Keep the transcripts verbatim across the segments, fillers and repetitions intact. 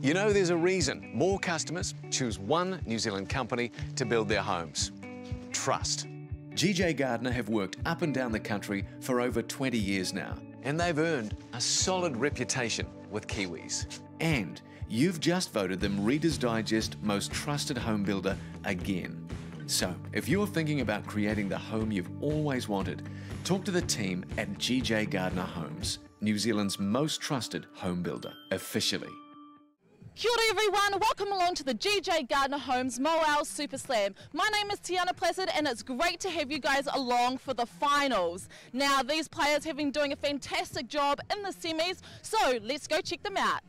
You know, there's a reason more customers choose one New Zealand company to build their homes. Trust. G J Gardner have worked up and down the country for over twenty years now, and they've earned a solid reputation with Kiwis. And you've just voted them Reader's Digest Most Trusted Home Builder again. So, if you're thinking about creating the home you've always wanted, talk to the team at G J Gardner Homes, New Zealand's most trusted home builder, officially. Kia ora everyone, welcome along to the G J Gardner Homes Moao Super Slam. My name is Tiana Placid and it's great to have you guys along for the finals. Now these players have been doing a fantastic job in the semis, so let's go check them out.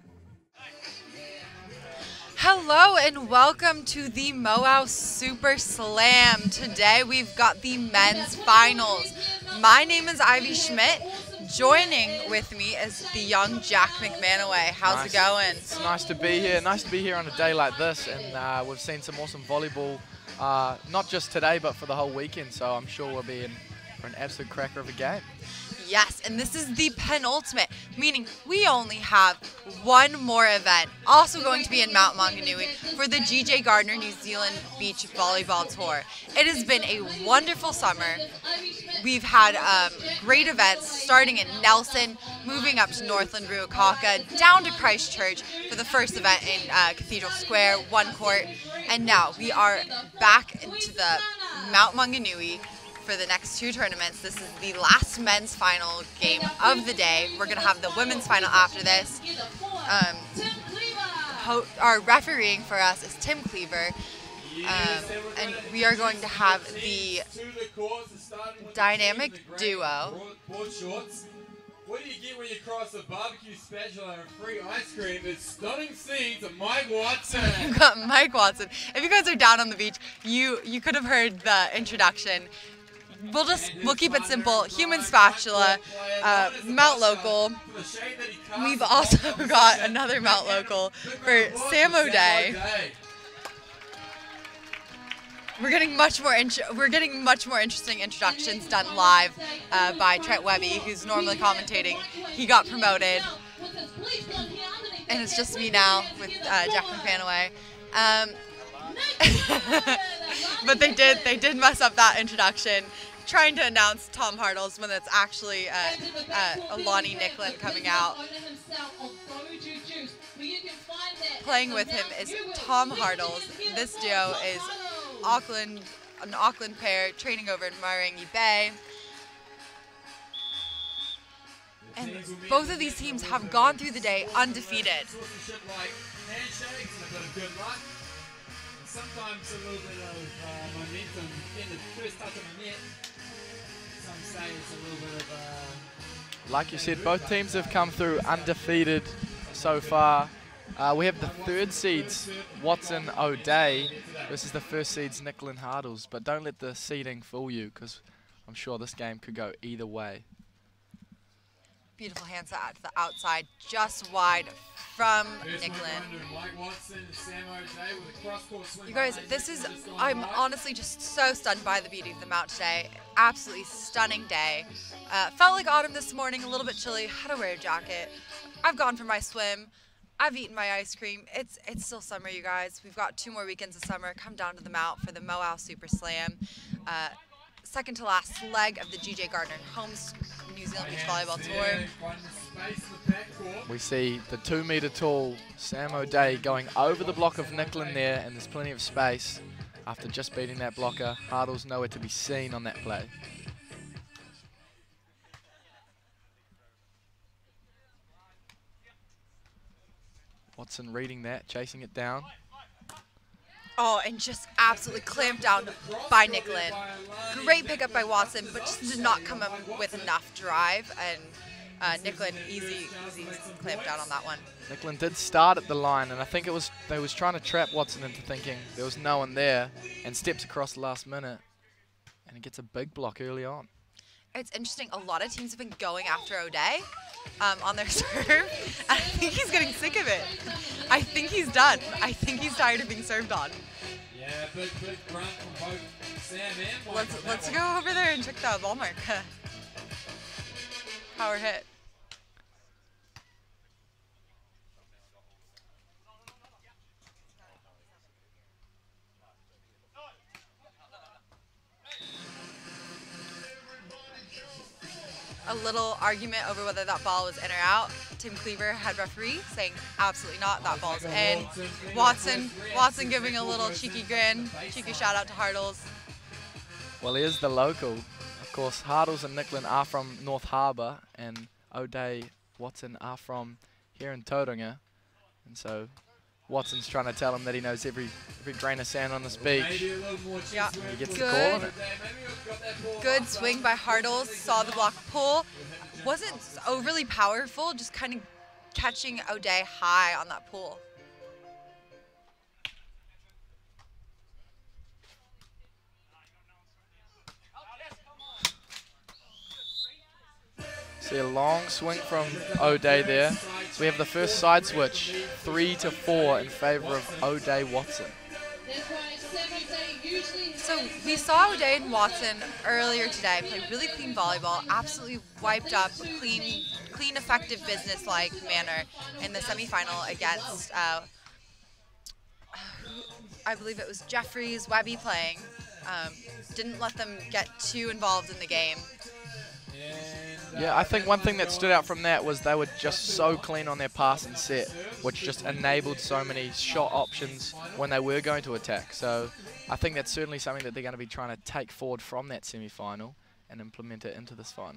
Hello and welcome to the Moao Super Slam. Today we've got the men's finals. My name is Ivy Schmidt. Joining with me is the young Jack McManaway. How's nice. it going? It's nice to be here. Nice to be here on a day like this, and uh, we've seen some awesome volleyball, uh, not just today, but for the whole weekend. So I'm sure we'll be in for an absolute cracker of a game. Yes, and this is the penultimate, meaning we only have one more event, also going to be in Mount Maunganui for the G J Gardner New Zealand Beach Volleyball Tour. It has been a wonderful summer. We've had um, great events starting in Nelson, moving up to Northland Ruakaka, down to Christchurch for the first event in uh, Cathedral Square, one court, and now we are back into the Mount Maunganui for the next two tournaments. This is the last men's final game of the day. We're going to have the women's final after this. Um, ho our refereeing for us is Tim Cleaver, um, and we are going to have the dynamic duo. What do you get when you cross a barbecue spatula and free ice cream? It's stunning scenes of Mike Watson. We've got Mike Watson. If you guys are down on the beach, you you could have heard the introduction. We'll just, we'll keep it simple. Human spatula, uh, Mount Local. We've also got another Mount Local for Sam O'Day. We're getting much more we're getting much more interesting introductions done live uh, by Trent Webby, who's normally commentating. He got promoted, and it's just me now with uh, Jack McManaway. Um, but they did they did mess up that introduction, trying to announce Tom Hartles when it's actually uh, uh, Alani Nicklin coming out. Playing with him is Tom Hartles. This duo is Auckland, an Auckland pair training over in Marangi Bay. And both of these teams have gone through the day undefeated. Sometimes a little bit of uh, momentum in the first touch of the net. Some say it's a little bit of uh... Like you said, both teams have come through undefeated so far. Uh, we have the third seeds, Watson O'Day, versus the first seeds, Nicklin Hartles. But don't let the seeding fool you, because I'm sure this game could go either way. Beautiful hand set to the outside, just wide from Nicklin. You guys, this is, I'm honestly just so stunned by the beauty of the Mount today. Absolutely stunning day. Uh, felt like autumn this morning, a little bit chilly, had to wear a jacket. I've gone for my swim. I've eaten my ice cream. It's it's still summer, you guys. We've got two more weekends of summer. Come down to the Mount for the Moao Super Slam. Uh, second to last leg of the G J Gardner Homes New Zealand Beach Volleyball Tour. We see the two metre tall Sam O'Day going over the block of Nicklin there, and there's plenty of space. After just beating that blocker, Hartles nowhere to be seen on that play. Watson reading that, chasing it down. Oh, and just absolutely clamped down by Nicklin. Great pickup by Watson, but just did not come up with enough drive. And uh, Nicklin easy, easy clamped down on that one. Nicklin did start at the line, and I think it was they was trying to trap Watson into thinking there was no one there, and steps across the last minute, and he gets a big block early on. It's interesting. A lot of teams have been going after O'Day um, on their serve. I think he's getting sick of it. I think he's done. I think he's tired of being served on. Yeah, big, big grunt from both Sam and Mike. Let's let's go over there and check that ball mark. Power hit. a little argument over whether that ball was in or out. Tim Cleaver, head referee, saying absolutely not, that ball's in. Watson, Watson giving a little cheeky grin, cheeky shout out to Hartles. Well, here's the local. Of course, Hartles and Nicklin are from North Harbour, and O'Day, Watson are from here in Tauranga. And so Watson's trying to tell him that he knows every every grain of sand on this beach. Yeah. He gets Good. the call on it. Good swing by Hartles, saw the block pull. Wasn't overly powerful, just kind of catching O'Day high on that pull. See a long swing from O'Day there. So we have the first side switch, three to four in favour of O'Day Watson. So we saw O'Day and Watson earlier today play really clean volleyball, absolutely wiped up, clean, clean, effective, business-like manner in the semifinal against, uh, I believe it was Jeffries, Webby playing. Um, didn't let them get too involved in the game. Yeah, I think one thing that stood out from that was they were just so clean on their pass and set, which just enabled so many shot options when they were going to attack. So I think that's certainly something that they're going to be trying to take forward from that semi-final and implement it into this final.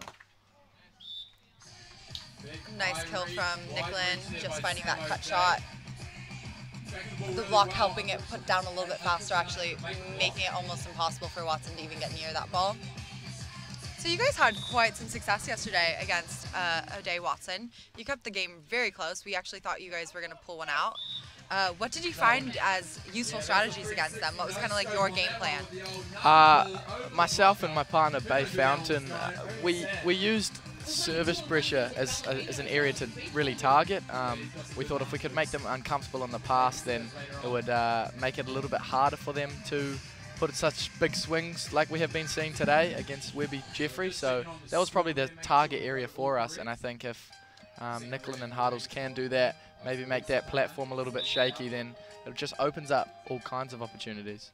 Nice kill from Nicklin, just finding that cut shot. The block helping it put down a little bit faster, actually making it almost impossible for Watson to even get near that ball. So you guys had quite some success yesterday against uh, O'Day Watson. You kept the game very close. We actually thought you guys were going to pull one out. Uh, what did you find as useful strategies against them? What was kind of like your game plan? Uh, myself and my partner, Bay Fountain, uh, we, we used service pressure as, uh, as an area to really target. Um, we thought if we could make them uncomfortable on the pass, then it would uh, make it a little bit harder for them to put such big swings like we have been seeing today against Webby Jeffrey. So that was probably the target area for us, and I think if um, Nicklin and Hartles can do that, maybe make that platform a little bit shaky, then it just opens up all kinds of opportunities.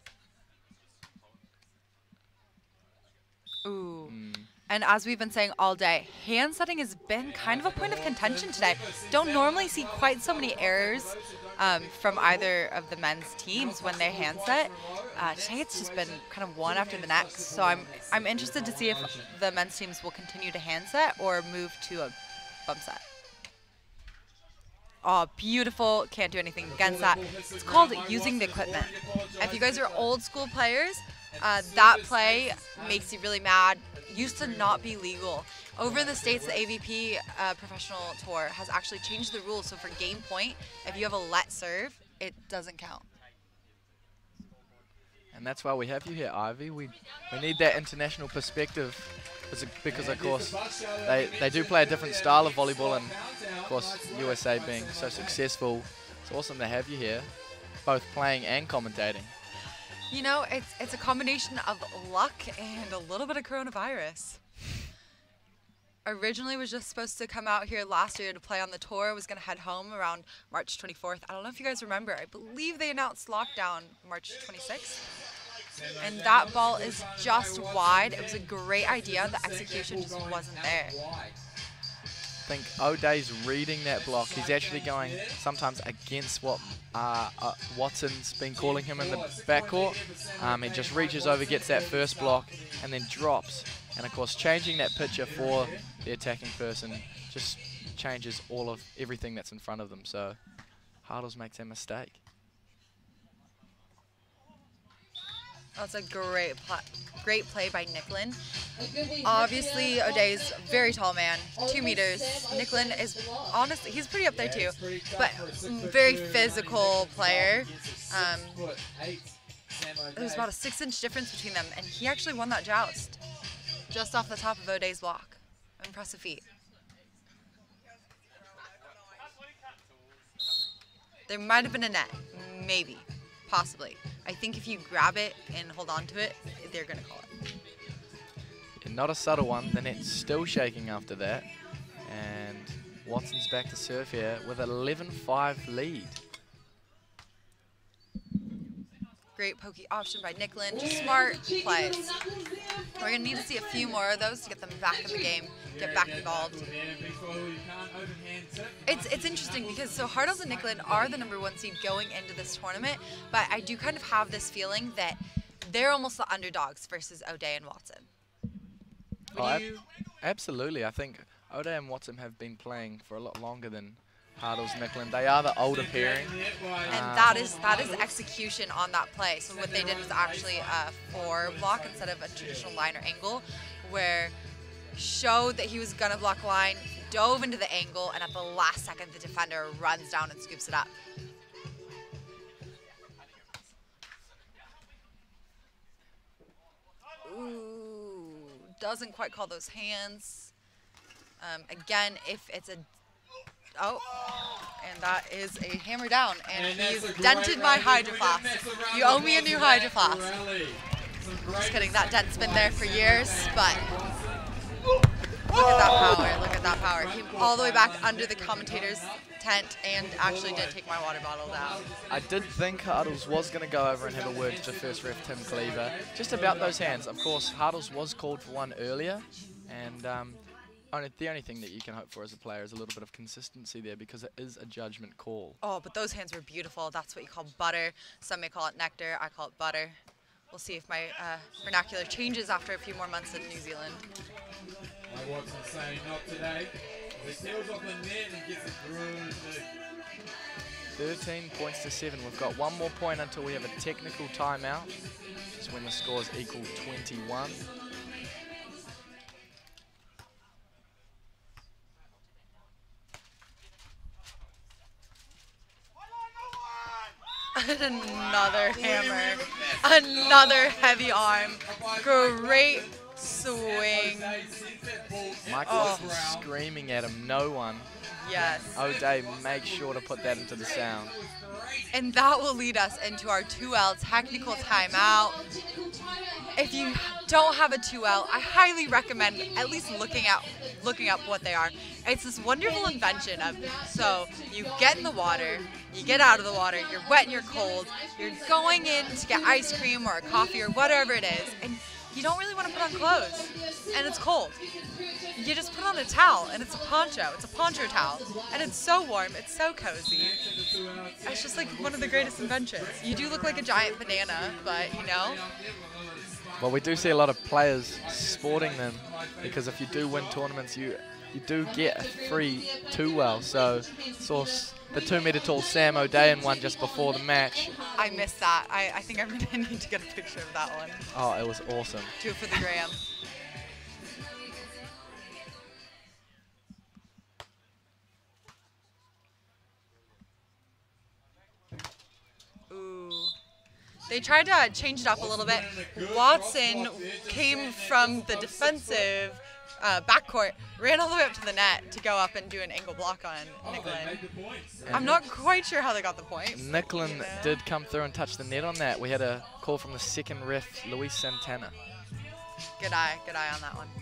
Ooh. Mm. And as we've been saying all day, hand setting has been kind of a point of contention today. Don't normally see quite so many errors um, from either of the men's teams when they hand set. Uh, today it's just been kind of one after the next. So I'm I'm interested to see if the men's teams will continue to hand set or move to a bump set. Oh, beautiful. Can't do anything against that. It's called using the equipment. If you guys are old school players, uh, that play makes you really mad. Used to not be legal. Over in the States, the A V P uh, professional tour has actually changed the rules. So for game point, if you have a let serve, it doesn't count. And that's why we have you here, Ivy. We, we need that international perspective because, of course, they, they do play a different style of volleyball, and, of course, U S A being so successful, it's awesome to have you here, both playing and commentating. You know, it's, it's a combination of luck and a little bit of coronavirus. Originally was just supposed to come out here last year to play on the tour, was going to head home around March twenty-fourth. I don't know if you guys remember, I believe they announced lockdown March twenty-sixth. And that ball is just wide. It was a great idea. The execution just wasn't there. I think O'Day's reading that block. He's actually going sometimes against what uh, uh, Watson's been calling him in the backcourt. Um, he just reaches over, gets that first block, and then drops. And of course, changing that picture for the attacking person just changes all of everything that's in front of them. So Hartles makes a mistake. That's a great pl great play by Nicklin. Obviously, O'Day's a very tall man, two meters. Nicklin is honestly, he's pretty up there too, but very physical player. Um, there's about a six inch difference between them, and he actually won that joust just off the top of O'Day's block. Impressive feat. There might have been a net, maybe, possibly. I think if you grab it and hold on to it, they're going to call it. And not a subtle one. The net's still shaking after that. And Watson's back to serve here with an eleven five lead. Great pokey option by Nicklin. Just smart plays. We're going to need to see a few more of those to get them back in the game get back involved. It's it's interesting because so Hartles and Nicklin are the number one seed going into this tournament, but I do kind of have this feeling that they're almost the underdogs versus O'Day and Watson. Oh, ab absolutely. I think O'Day and Watson have been playing for a lot longer than Hartles and Nicklin. They are the older pairing. And um, that is that is execution on that play. So what they did was actually a four block instead of a traditional line or angle, where showed that he was gonna block line, dove into the angle, and at the last second the defender runs down and scoops it up. Ooh, doesn't quite call those hands. Um, again, if it's a Oh, and that is a hammer down, and, and he's dented my Hydro Flask. You owe me a new Hydro Flask. Just kidding, that dent's been there for years, but look at that power, look at that power. Came all the way back under the commentator's tent and actually did take my water bottle down. I did think Hartles was going to go over and have a word to the first ref, Tim Cleaver, just about those hands. Of course, Hartles was called for one earlier, and um, Only, the only thing that you can hope for as a player is a little bit of consistency there because it is a judgment call. Oh, but those hands were beautiful. That's what you call butter. Some may call it nectar. I call it butter. We'll see if my uh, vernacular changes after a few more months in New Zealand. I Watson saying not today. He steals off the net and gets it through. thirteen points to seven. We've got one more point until we have a technical timeout. Just when the scores equal twenty-one. Another hammer, another heavy arm, great swing. Mike Oh. Watson screaming at him, no one. Yes. O'Day, make sure to put that into the sound. And that will lead us into our two L technical timeout. If you don't have a two L, I highly recommend at least looking at looking up what they are. It's this wonderful invention of, so you get in the water, you get out of the water, you're wet and you're cold, you're going in to get ice cream or a coffee or whatever it is, and you don't really want to put on clothes, and it's cold. You just put on a towel, and it's a poncho. It's a poncho towel, and it's so warm. It's so cozy. It's just like one of the greatest inventions. You do look like a giant banana, but you know. Well, we do see a lot of players sporting them because if you do win tournaments, you you do get a free two-well. So saw the two-meter tall Sam O'Day in one just before the match. I missed that. I, I think I'm gonna need to get a picture of that one. Oh, it was awesome. Do it for the gram. Ooh. They tried to change it up a little bit. Watson came from the defensive uh, backcourt, ran all the way up to the net to go up and do an angle block on Nicklin. I'm not quite sure how they got the point. Nicklin did come through and touch the net on that. We had a call from the second ref, Luis Santana. Good eye, good eye on that one.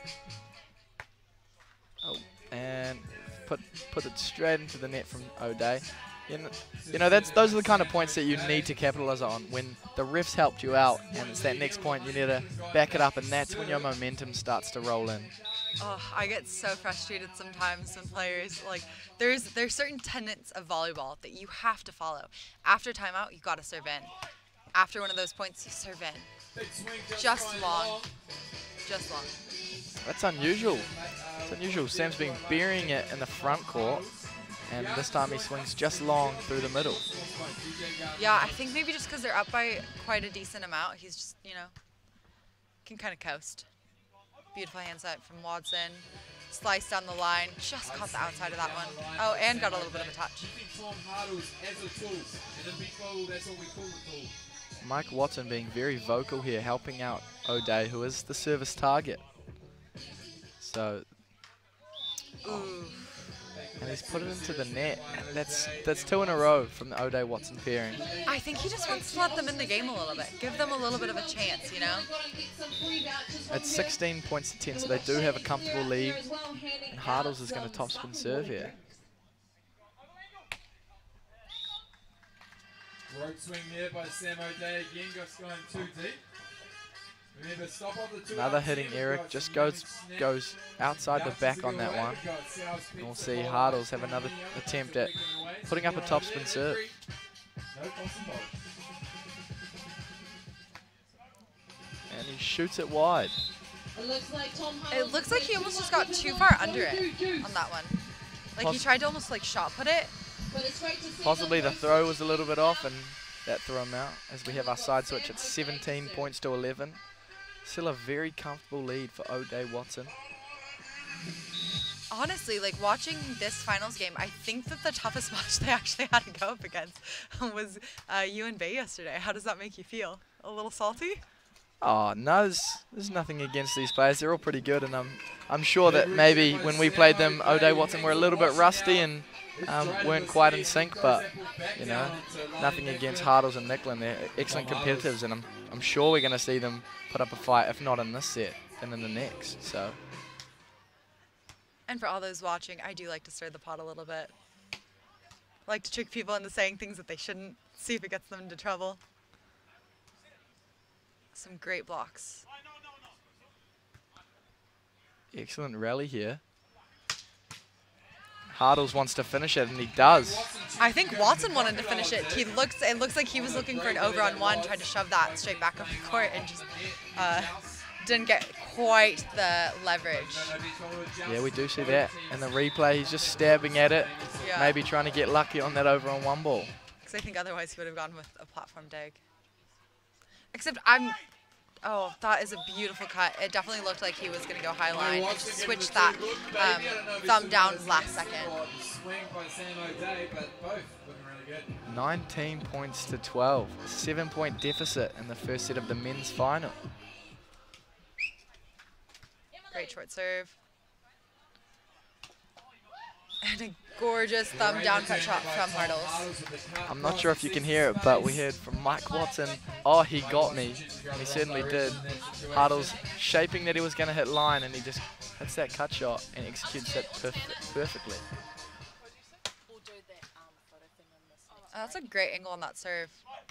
Oh, and put put it straight into the net from O'Day. You know, you know, that's those are the kind of points that you need to capitalize on. When the refs helped you out and it's that next point, you need to back it up, and that's when your momentum starts to roll in. Oh, I get so frustrated sometimes when players, like, there's there's certain tenets of volleyball that you have to follow. After timeout, you got to serve in. After one of those points, you serve in. Just long. Just long. That's unusual. It's unusual. Sam's been burying it in the front court, and this time he swings just long through the middle. Yeah, I think maybe just because they're up by quite a decent amount, he's just, you know, can kind of coast. Beautiful hand side from Watson. Slice down the line, just caught the outside of that one. Oh, and got a little bit of a touch. Mike Watson being very vocal here, helping out O'Day, who is the service target. So, Ooh. and he's put it into the net. And that's that's two in a row from the O'Day Watson pairing. I think he just wants to let them in the game a little bit. Give them a little bit of a chance, you know? It's sixteen points to ten, so they do have a comfortable lead. And Hartles is going to topspin serve here. Road swing there by Sam O'Day again, just going too deep. Remember, stop off the two Another outs, hitting never Eric, got just to goes the goes outside the Outs back is a on good that way one. to go. South spin We'll for see ball. Hardles have another attempt at putting up a topspin serve. No possible. And he shoots it wide. It looks like Tom It looks like he almost just got too far under it on that one. Like he Poss- tried to almost like shot put it. Possibly the throw was a little bit off and that threw him out as we have our side switch at seventeen points to eleven. Still a very comfortable lead for O'Day Watson. Honestly, like watching this finals game, I think that the toughest match they actually had to go up against was uh, U N B yesterday. How does that make you feel? A little salty? Oh, no, there's, there's nothing against these players. They're all pretty good, and I'm, I'm sure that maybe when we played them, O'Day Watson were a little bit rusty and um, weren't quite in sync, but, you know, nothing against Hardles and Nicklin. They're excellent competitors, and I'm, I'm sure we're going to see them put up a fight, if not in this set, then in the next. So. And for all those watching, I do like to stir the pot a little bit. Like to trick people into saying things that they shouldn't, see if it gets them into trouble. Some great blocks. Excellent rally here. Hardles wants to finish it, and he does. I think Watson wanted to finish it. He looks. It looks like he was looking for an over on one, tried to shove that straight back up the court, and just uh, didn't get quite the leverage. Yeah, we do see that. In the replay, he's just stabbing at it, Yeah. maybe trying to get lucky on that over on one ball. Because I think otherwise he would have gone with a platform dig. Except I'm. Oh, that is a beautiful cut. It definitely looked like he was going to go high line and just switch that um, thumb down last second. Swing by Sam O'Day, but both looking really good. nineteen points to twelve. A seven-point deficit in the first set of the men's final. Great short serve. And a gorgeous thumb down cut shot from Hardles. I'm not sure if you can hear it, but we heard from Mike Watson, oh, he got me. And he certainly did. Hardles shaping that he was going to hit line, and he just hits that cut shot and executes it perf perfectly. Oh, that's a great angle on that serve.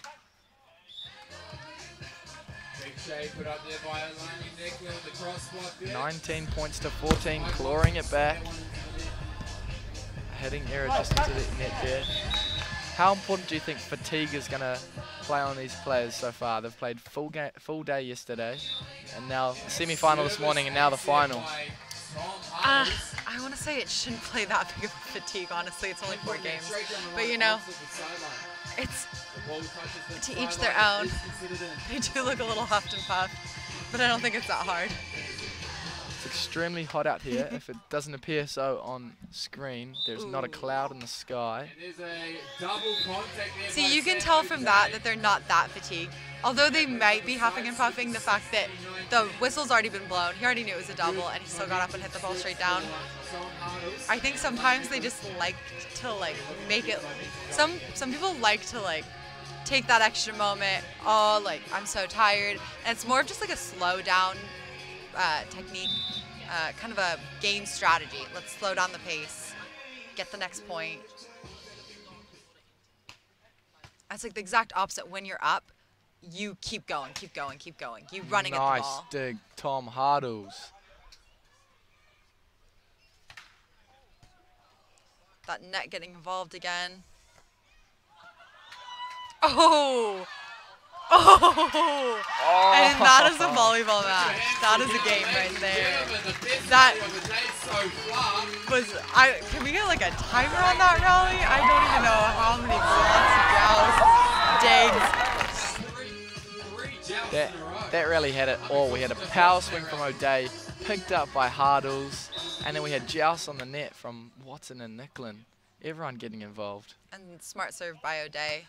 Big shade put up there by Alani Nicklin, the cross spot there. nineteen points to fourteen, clawing it back. Hitting error just into the net there. How important do you think fatigue is going to play on these players so far? They've played full game, full day yesterday, and now the semi-final this morning, and now the final. Uh, I want to say it shouldn't play that big of a fatigue, honestly. It's only four games. But, you know, it's to each their own. They do look a little huffed and puffed, but I don't think it's that hard. It's extremely hot out here. If it doesn't appear so on screen, there's not a cloud in the sky. See, you can tell from that that they're not that fatigued. Although they might be huffing and puffing, the fact that the whistle's already been blown, he already knew it was a double, and he still got up and hit the ball straight down. I think sometimes they just like to like make it. Some some people like to like take that extra moment. Oh, like I'm so tired, and it's more of just like a slow down uh, technique, uh, kind of a game strategy. Let's slow down the pace, get the next point. It's like the exact opposite. When you're up, you keep going, keep going, keep going. You running at the ball. Nice dig, Tom Hardles. That net getting involved again. Oh! Oh! And that is a volleyball match. That is a game right there. That was, I, can we get like a timer on that rally? I don't even know how many blocks, gals, digs. That, that really had it all. We had a power swing from O'Day, picked up by Hardles, and then we had joust on the net from Watson and Nicklin. Everyone getting involved. And smart serve by O'Day.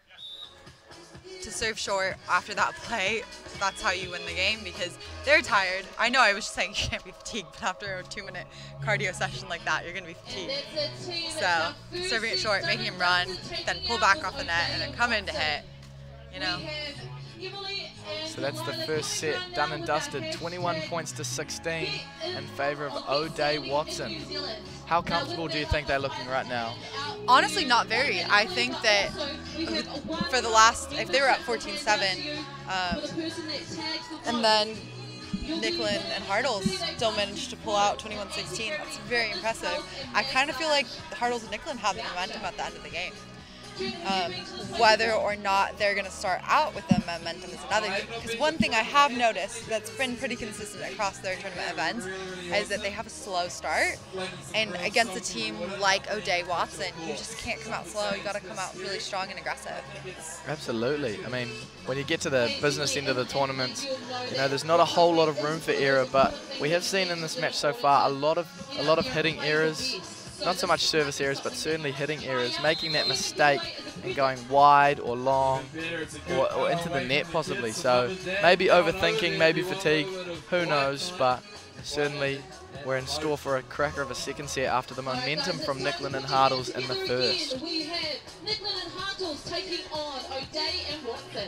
To serve short after that play, that's how you win the game because they're tired. I know I was just saying you can't be fatigued, but after a two minute cardio session like that, you're going to be fatigued. So serving it short, making him run, then pull back off the net, and then come in to hit, you know. So that's the first set done and dusted. twenty-one points to sixteen in favor of O'Day Watson. How comfortable do you think they're looking right now? Honestly, not very. I think that for the last, if they were at fourteen seven, um, and then Nicklin and Hartles still managed to pull out twenty-one sixteen. That's very impressive. I kind of feel like Hartles and Nicklin have the momentum at the end of the game. Um, whether or not they're going to start out with the momentum is another thing. Because one thing I have noticed that's been pretty consistent across their tournament events is that they have a slow start. And against a team like O'Day Watson, you just can't come out slow. You got to come out really strong and aggressive. Absolutely. I mean, when you get to the business end of the tournament, you know, there's not a whole lot of room for error, but we have seen in this match so far a lot of a lot of hitting errors. Not so much service errors, but certainly hitting errors, making that mistake and going wide or long or, or into the net possibly. So maybe overthinking, maybe fatigue, who knows, but certainly we're in store for a cracker of a second set after the momentum from Nicklin and Hartles in the first. We have Nicklin and Hartles taking on O'Day and Watson.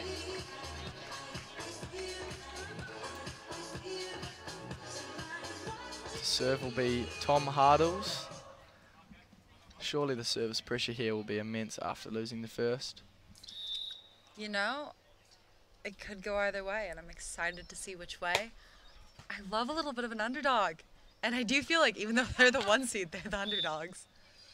The serve will be Tom Hartles. Surely the service pressure here will be immense after losing the first. You know, it could go either way, and I'm excited to see which way. I love a little bit of an underdog, and I do feel like even though they're the one seed, they're the underdogs.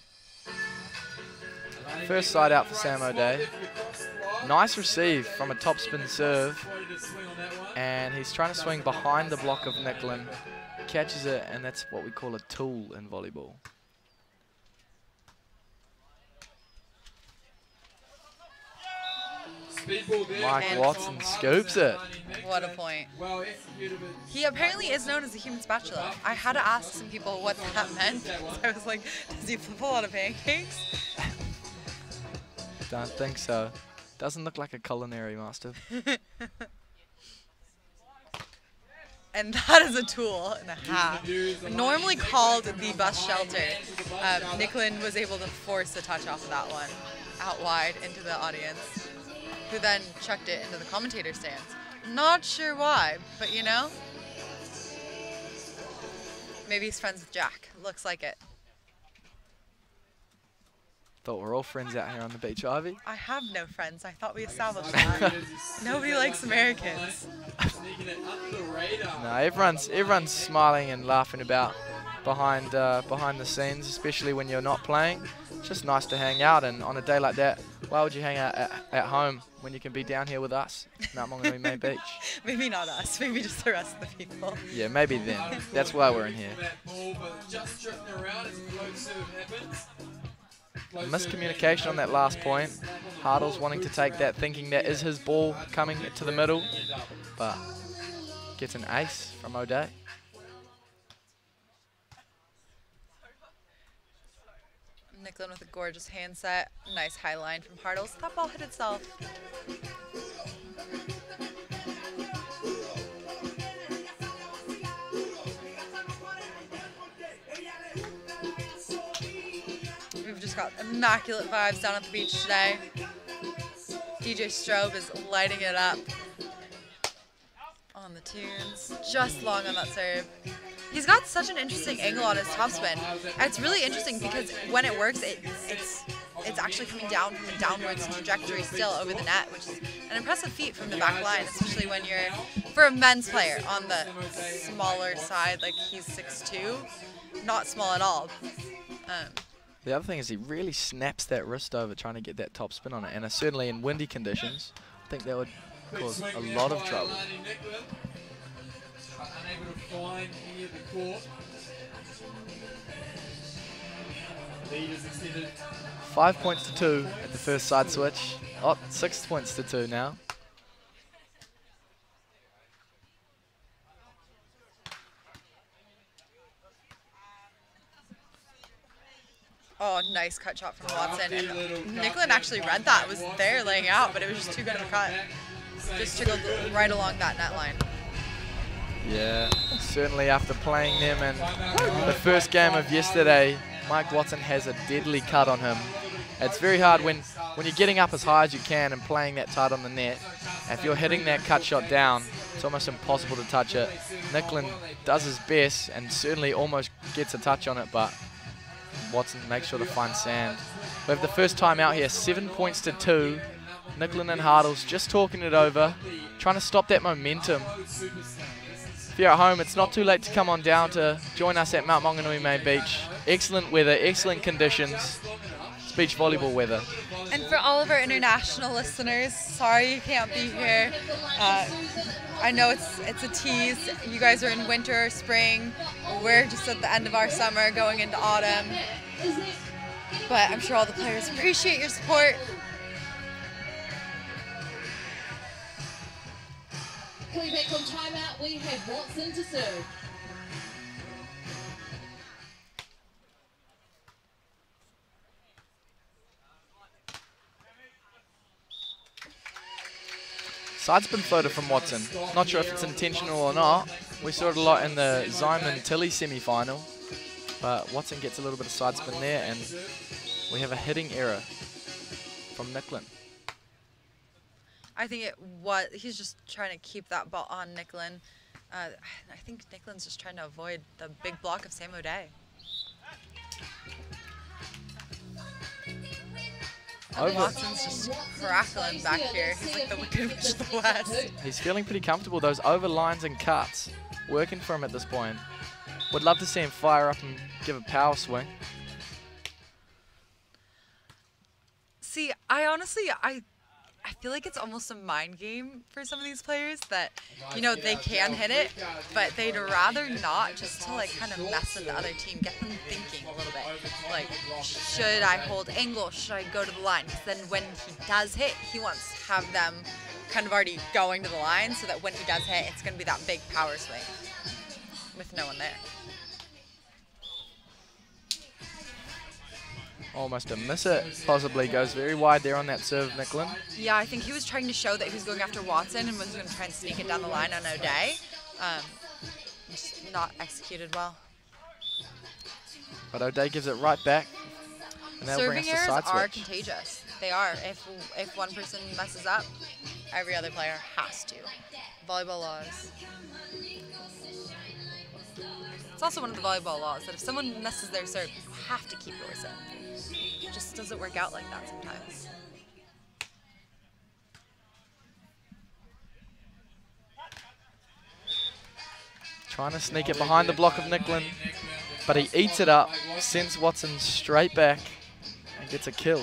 First side out for Sam O'Day. Nice receive from a topspin serve, and he's trying to swing behind the block of Nicklin. Catches it, and that's what we call a tool in volleyball. Mike And Watson scoops it. What a point. He apparently is known as a human spatula. I had to ask some people what that meant. So I was like, does he flip a lot of pancakes? Don't think so. Doesn't look like a culinary master. And that is a tool and a half. Normally called the bus shelter. Um, Nicklin was able to force a touch off of that one out wide into the audience, who then chucked it into the commentator stands. Not sure why, but you know, maybe he's friends with Jack. Looks like it. Thought we're all friends out here on the beach, Ivy. I have no friends. I thought we established that. Nobody likes Americans. No, everyone's everyone's smiling and laughing about behind uh, behind the scenes, especially when you're not playing. It's just nice to hang out, and on a day like that, why would you hang out at, at home when you can be down here with us, Mount Maunganui Main Beach? Maybe not us. Maybe just the rest of the people. Yeah, maybe then. That's why we're in here. Miscommunication on that last point. Hartles wanting to take that, thinking that is his ball coming to the middle, but gets an ace from O'Day. Nicklin with a gorgeous hand set. Nice high line from Hartles. That ball hit itself. We've just got immaculate vibes down at the beach today. D J Strobe is lighting it up on the tunes. Just long on that serve. He's got such an interesting angle on his topspin. And it's really interesting because when it works, it, it's it's actually coming down from a downwards trajectory still over the net, which is an impressive feat from the back line, especially when you're, for a men's player, on the smaller side, like he's six two, not small at all. Um, The other thing is he really snaps that wrist over trying to get that top spin on it, and uh, certainly in windy conditions, I think that would cause a lot of trouble. Unable to find any of the court. Leaders extended. Five points to two at the first side switch. Oh, six points to two now. Oh, nice cut shot from Watson. And Nicklin actually read that. It was there laying out, but it was just too good of a cut. Just trickled right along that net line. Yeah, certainly after playing them in the first game of yesterday, Mike Watson has a deadly cut on him. It's very hard when, when you're getting up as high as you can and playing that tight on the net. If you're hitting that cut shot down, it's almost impossible to touch it. Nicklin does his best and certainly almost gets a touch on it, but Watson makes sure to find sand. We have the first time out here, seven points to two. Nicklin and Hartles just talking it over, trying to stop that momentum. If you're at home, it's not too late to come on down to join us at Mount Maunganui Main Beach. Excellent weather, excellent conditions. It's beach volleyball weather. And for all of our international listeners, sorry you can't be here. Uh, I know it's it's a tease. You guys are in winter or spring. We're just at the end of our summer, going into autumn. But I'm sure all the players appreciate your support. Coming back from timeout, we have Watson to serve. Side's been floated from Watson. Not sure if it's intentional or not. We saw it a lot in the Zyman Tilly semi-final. But Watson gets a little bit of side spin there, and we have a hitting error from Nicklin. I think it was, he's just trying to keep that ball on Nicklin. Uh, I think Nicklin's just trying to avoid the big block of Sam O'Day. And Watson's just crackling back here. He's like the Wicked Witch of the West. He's feeling pretty comfortable. Those over lines and cuts working for him at this point. Would love to see him fire up and give a power swing. See, I honestly, I I feel like it's almost a mind game for some of these players that, you know, they can hit it, but they'd rather not, just to like kind of mess with the other team, get them thinking a little bit. Like, should I hold angle? Should I go to the line? Because then when he does hit, he wants to have them kind of already going to the line so that when he does hit, it's going to be that big power swing with no one there. Almost a miss it, possibly goes very wide there on that serve, Nicklin. Yeah, I think he was trying to show that he was going after Watson and was going to try and sneak it down the line on O'Day. Um, just not executed well. But O'Day gives it right back. And that'll bring us Serving to errors side are switch. contagious. They are. If if one person messes up, every other player has to. Volleyball laws. It's also one of the volleyball laws that if someone messes their serve, you have to keep yours in. It just doesn't work out like that sometimes. Trying to sneak it behind the block of Nicklin, but he eats it up, sends Watson straight back, and gets a kill.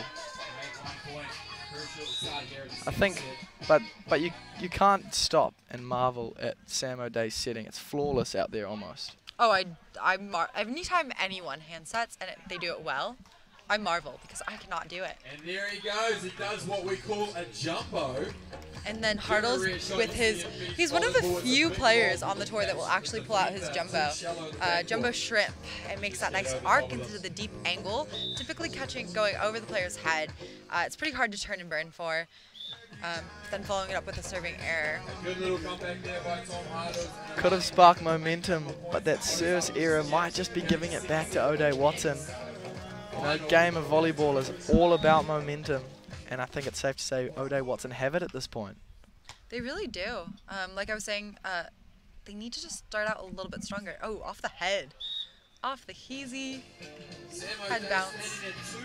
I think, but but you you can't stop and marvel at Sam O'Day's setting. It's flawless out there almost. Oh, I, I mar anytime anyone hand sets and it, they do it well, I marvel because I cannot do it. And there he goes. He does what we call a jumbo. And then Hartles with his, he's one of the few players on the tour that will actually pull out his jumbo, uh, jumbo shrimp, and makes that nice arc into the deep angle, typically catching, going over the player's head. Uh, it's pretty hard to turn and burn for. Um, then following it up with a serving error. Good little comeback there by Tom Hartles. Could have sparked momentum, but that service error might just be giving it back to O'Day Watson. You know, game of volleyball is all about momentum, and I think it's safe to say O'Day Watson have it at this point. They really do. Um, like I was saying, uh, they need to just start out a little bit stronger. Oh, off the head. Off the heezy head bounce.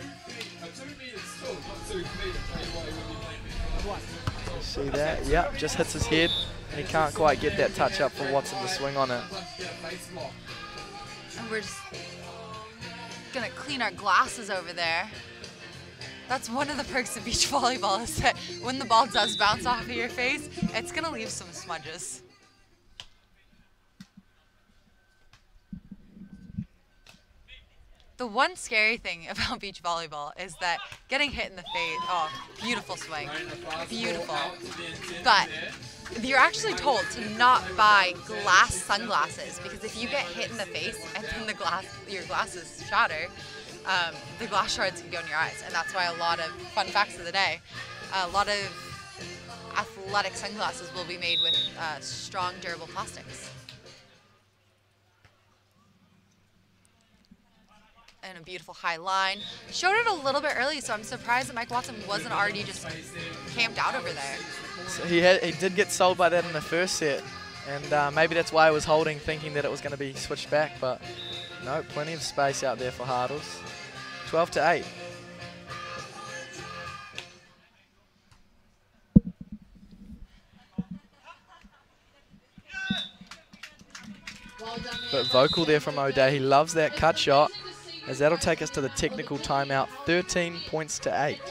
See that? Yep, just hits his head, and he can't quite get that touch up for Watson to swing on it. And we're just gonna clean our glasses over there. That's one of the perks of beach volleyball, is that when the ball does bounce off of your face, it's gonna leave some smudges. The one scary thing about beach volleyball is that getting hit in the face, oh, beautiful swing, beautiful. But you're actually told to not buy glass sunglasses, because if you get hit in the face and then the glass, your glasses shatter, um, the glass shards can go in your eyes. And that's why a lot of, fun facts of the day, a lot of athletic sunglasses will be made with uh, strong, durable plastics. And a beautiful high line. Showed it a little bit early, so I'm surprised that Mike Watson wasn't already just camped out over there. So he, had, he did get sold by that in the first set, and uh, maybe that's why he was holding, thinking that it was going to be switched back, but no, plenty of space out there for Hartles. twelve to eight. bit vocal there from O'Day. He loves that cut shot, as that'll take us to the technical timeout, thirteen points to eight.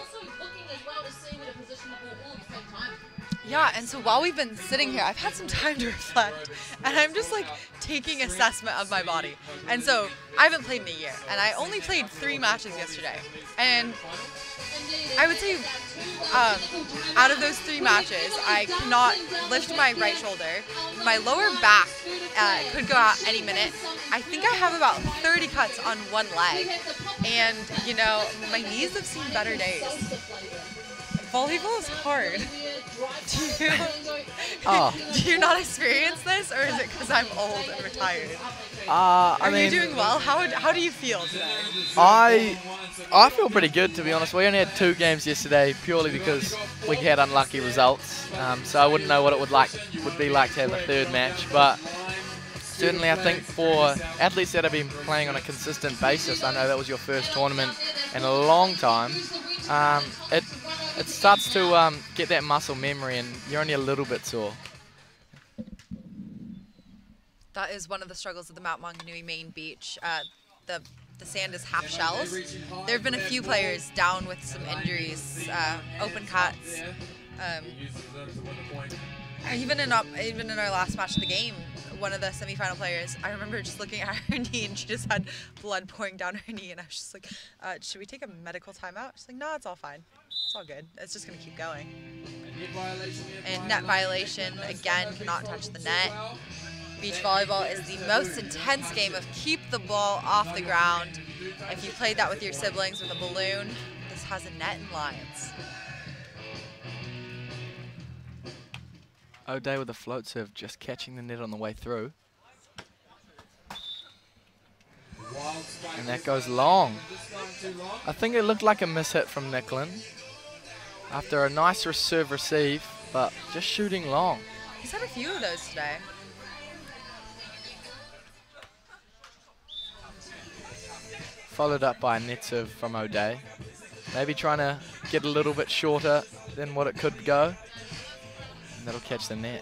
Yeah, and so while we've been sitting here, I've had some time to reflect, and I'm just like taking assessment of my body. And so I haven't played in a year, and I only played three matches yesterday. And I would say um, out of those three matches, I cannot lift my right shoulder. My lower back uh, could go out any minute. I think I have about thirty cuts on one leg. And, you know, my knees have seen better days. Volleyball is hard. Do you, oh. do you not experience this, or is it because I'm old and retired? Uh, I Are mean, you doing well? How, how do you feel today? I I feel pretty good, to be honest. We only had two games yesterday purely because we had unlucky results. Um, so I wouldn't know what it would like would be like to have a third match. But certainly I think for athletes that have been playing on a consistent basis, I know that was your first tournament in a long time, um, it, it starts to um, get that muscle memory and you're only a little bit sore. That is one of the struggles of the Mount Maunganui main beach. Uh, the the sand is half shells. There have been a few players down with some injuries, uh, open cuts. Um, even in even in our last match of the game, one of the semifinal players, I remember just looking at her knee and she just had blood pouring down her knee, and I was just like, uh, "Should we take a medical timeout?" She's like, "No, it's all fine. It's all good. It's just gonna keep going." And net violation again, cannot touch the net. Beach volleyball is the most intense game of keep the ball off the ground. If you played that with your siblings with a balloon, this has a net and lines. O'Day with a float serve, just catching the net on the way through. And that goes long. I think it looked like a mishit from Nicklin after a nice serve receive, but just shooting long. He's had a few of those today. Followed up by a net serve from O'Day. Maybe trying to get a little bit shorter than what it could go. And that'll catch the net.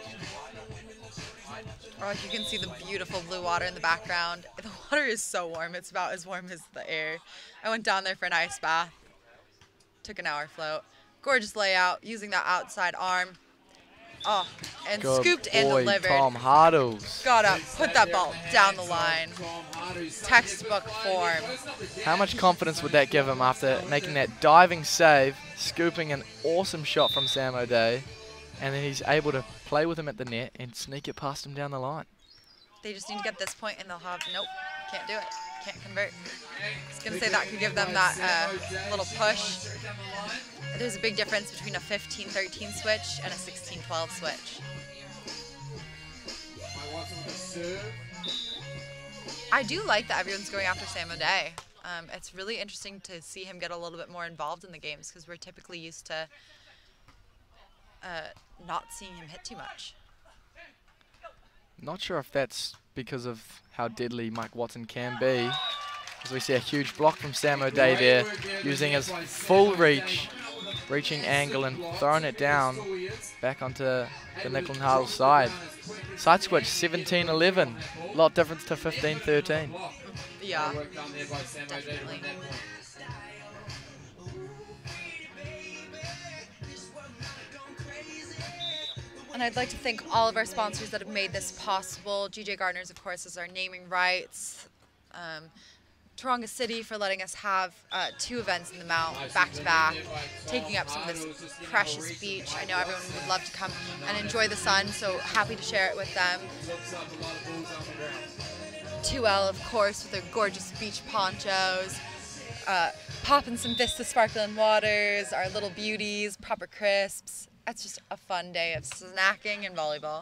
Oh, you can see the beautiful blue water in the background. The water is so warm. It's about as warm as the air. I went down there for an ice bath. Took an hour float. Gorgeous layout, using that outside arm. Oh, and Good scooped and boy, delivered. Tom Hardles. Got up, put that ball down the line. Textbook form. How much confidence would that give him after making that diving save, scooping an awesome shot from Sam O'Day, and then he's able to play with him at the net and sneak it past him down the line. They just need to get this point and they'll have, nope, can't do it, can't convert. I was gonna say that could give them that uh, little push. There's a big difference between a fifteen thirteen switch and a sixteen twelve switch. I do like that everyone's going after Sam O'Day. Um, it's really interesting to see him get a little bit more involved in the games because we're typically used to uh, not seeing him hit too much. Not sure if that's because of how deadly Mike Watson can be. As we see a huge block from Sam O'Day there, using his full reach, reaching angle and throwing it down back onto the Nicklin Hardles side. Side switch seventeen eleven, a lot difference to fifteen thirteen. Yeah, definitely. And I'd like to thank all of our sponsors that have made this possible. G J Gardner's, of course, is our naming rights. Um, Taronga City for letting us have uh, two events in the Mount back to back, taking up some of this precious beach. I know everyone would love to come and enjoy the sun, so happy to share it with them. two L, of course, with their gorgeous beach ponchos. Uh, popping some Vista sparkling waters, our little beauties, Proper Crisps. It's just a fun day of snacking and volleyball.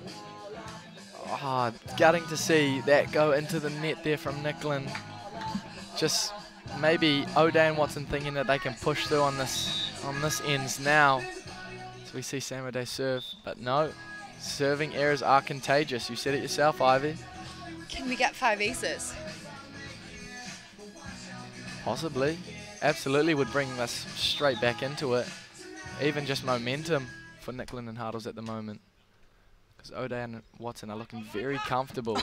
Oh, gutting to see that go into the net there from Nicklin. Just maybe O'Day and Watson thinking that they can push through on this on this ends now. So we see Sam O'Day serve, but no. Serving errors are contagious. You said it yourself, Ivy. Can we get five aces? Possibly. Absolutely would bring us straight back into it. Even just momentum for Nicklin and Hardles at the moment. because O'Day and Watson are looking very comfortable.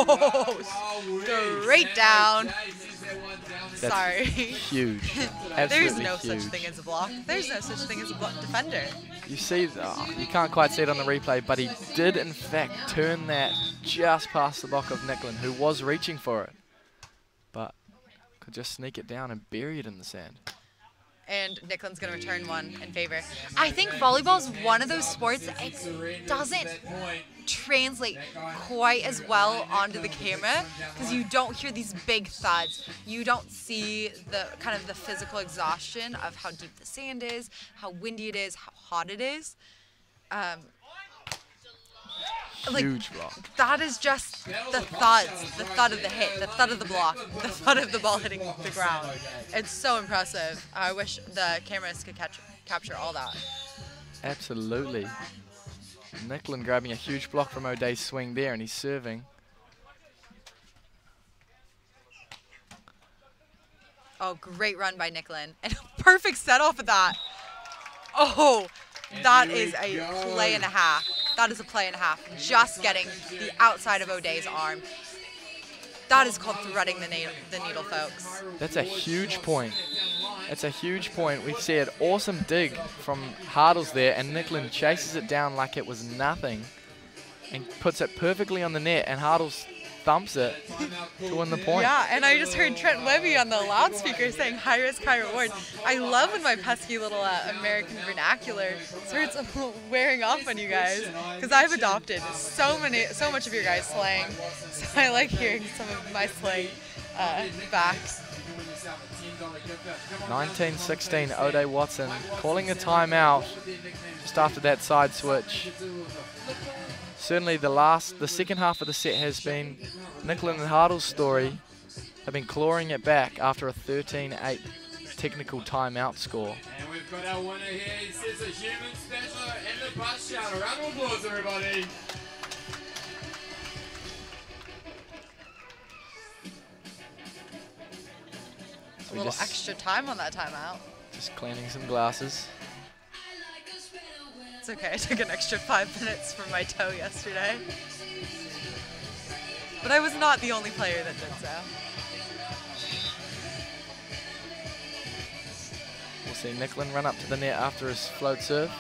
Oh, straight down. That's Sorry. Huge. There's Absolutely no huge. such thing as a block. There's no such thing as a block defender. You see, oh, you can't quite see it on the replay, but he did in fact turn that just past the block of Nicklin, who was reaching for it, but could just sneak it down and bury it in the sand. And Nicklin's going to return one in favor. I think volleyball is one of those sports that it doesn't translate quite as well onto the camera because you don't hear these big thuds. You don't see the kind of the physical exhaustion of how deep the sand is, how windy it is, how hot it is. Um, like, Huge block. that is just the thuds, the thud of the hit, the thud of the block, the thud of the ball hitting the ground. It's so impressive. I wish the cameras could catch, capture all that. Absolutely. Nicklin grabbing a huge block from O'Day's swing there, and he's serving. Oh, great run by Nicklin. And a perfect set off of that. Oh, that is a play and a half. That is a play and a half. Just getting the outside of O'Day's arm. That is called threading the needle, the needle, folks. That's a huge point. That's a huge point. We see an awesome dig from Hardles there, and Nicklin chases it down like it was nothing and puts it perfectly on the net, and Hardles thumps it to win the point. Yeah, and I just heard Trent Webby on the loudspeaker saying high risk, high reward. I love when my pesky little uh, American vernacular starts wearing off on you guys, because I've adopted so many, so much of your guys' slang, so I like hearing some of my slang uh, back. nineteen sixteen, O'Day Watson calling a timeout just after that side switch. Certainly the last, the second half of the set has been Nicklin and Hardles' story. Have been clawing it back after a thirteen eight technical timeout score. And we've got our winner here. He says a human special in the bus shout. A round of applause, everybody. A little just, extra time on that timeout. Just cleaning some glasses. It's okay, I took an extra five minutes from my toe yesterday. But I was not the only player that did so. We'll see Nicklin run up to the net after his float serve.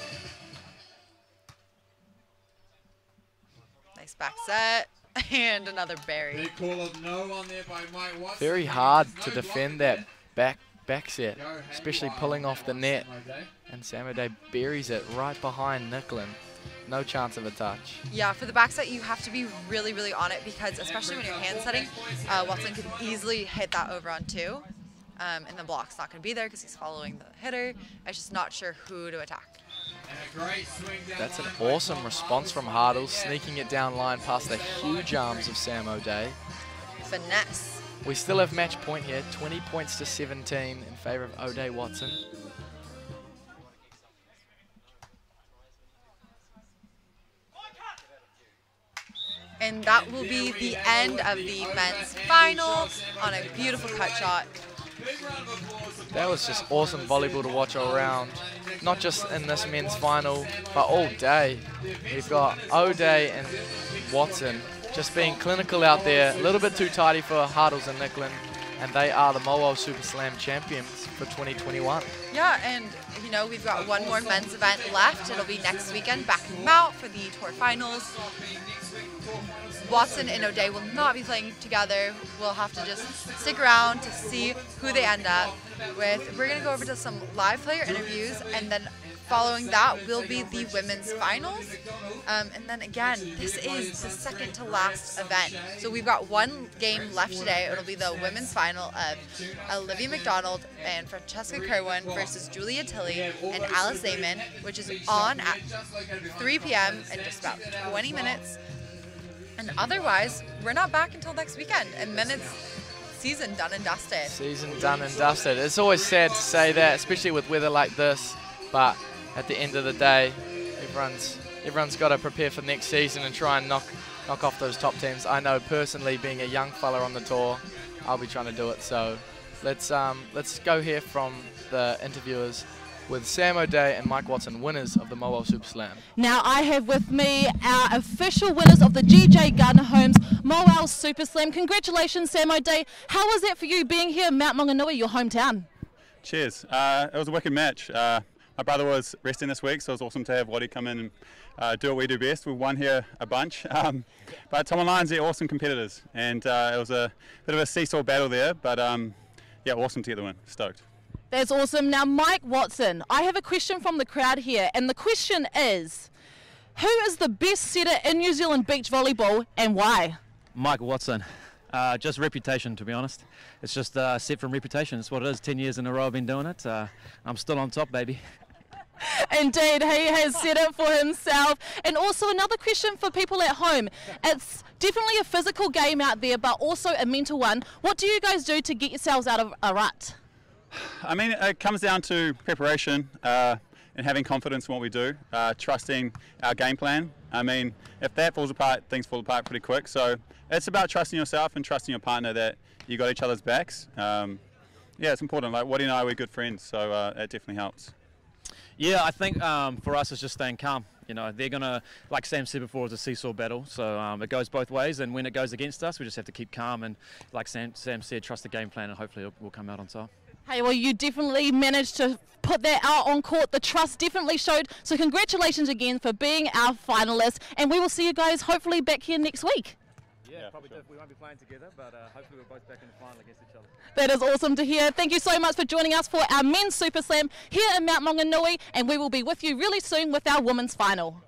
Nice back set. And another berry. Big call of no on there by Mike Watson. Very hard to defend that back back set, especially pulling off the net. And Sam O'Day buries it right behind Nicklin. No chance of a touch. Yeah, for the back set, you have to be really, really on it because especially when you're hand setting, uh, Watson could easily hit that over on two. Um, and the block's not going to be there because he's following the hitter. I'm just not sure who to attack. That's an awesome response from Hardles, sneaking it down line past the huge arms of Sam O'Day. Finesse. We still have match point here, twenty points to seventeen in favor of O'Day Watson. And that will be the end of the men's final on a beautiful cut shot. That was just awesome volleyball to watch all around. Not just in this men's final, but all day. We've got O'Day and Watson just being clinical out there. A little bit too tidy for Hardles and Nicklin, and they are the Mowal Super Slam champions for twenty twenty-one. Yeah, and you know, we've got one more men's event left. It'll be next weekend back in Mount for the tour finals. Watson and O'Day will not be playing together. We'll have to just stick around to see who they end up with. We're going to go over to some live player interviews, and then following that will be the women's finals. Um, and then again, this is the second to last event. So we've got one game left today. It'll be the women's final of Olivia McDonald and Francesca Kerwin versus Julia Tilley and Alice Amon, which is on at three p m in just about twenty minutes. And otherwise, we're not back until next weekend. And then it's season done and dusted. Season done and dusted. It's always sad to say that, especially with weather like this. But at the end of the day, everyone's everyone's got to prepare for next season and try and knock knock off those top teams. I know personally, being a young fella on the tour, I'll be trying to do it. So let's um let's go hear from the interviewers with Sam O'Day and Mike Watson, winners of the Mobile Super Slam. Now I have with me our official winners of the G J Gardner Homes Moel Super Slam. Congratulations, Sam O'Day. How was it for you being here in Mount Maunganui, your hometown? Cheers. Uh, it was a wicked match. Uh, my brother was resting this week, so it was awesome to have Waddy come in and uh, do what we do best. We won here a bunch. Um, but Tom and Lions, they're awesome competitors, and uh, it was a bit of a seesaw battle there, but um, yeah, awesome to get the win. Stoked. That's awesome. Now, Mike Watson, I have a question from the crowd here, and the question is, who is the best setter in New Zealand beach volleyball and why? Mike Watson. Uh, just reputation, to be honest. It's just uh, set from reputation. It's what it is. Ten years in a row I've been doing it. Uh, I'm still on top, baby. Indeed, he has said it for himself. And also another question for people at home. It's definitely a physical game out there, but also a mental one. What do you guys do to get yourselves out of a rut? I mean, it comes down to preparation uh, and having confidence in what we do, uh, trusting our game plan. I mean, if that falls apart, things fall apart pretty quick. So it's about trusting yourself and trusting your partner that you got each other's backs. Um, yeah, it's important. Like Waddy and I, we're good friends, so uh, it definitely helps. Yeah, I think um, for us it's just staying calm. You know, they're gonna, like Sam said before, it's a seesaw battle. So um, it goes both ways, and when it goes against us, we just have to keep calm and, like Sam, Sam said, trust the game plan, and hopefully we'll come out on top. Hey, well, you definitely managed to put that out on court. The trust definitely showed. So congratulations again for being our finalists. And we will see you guys hopefully back here next week. Yeah, yeah probably sure. We won't be playing together, but uh, hopefully we're both back in the final against each other. That is awesome to hear. Thank you so much for joining us for our Men's Super Slam here in Mount Maunganui. And we will be with you really soon with our Women's Final.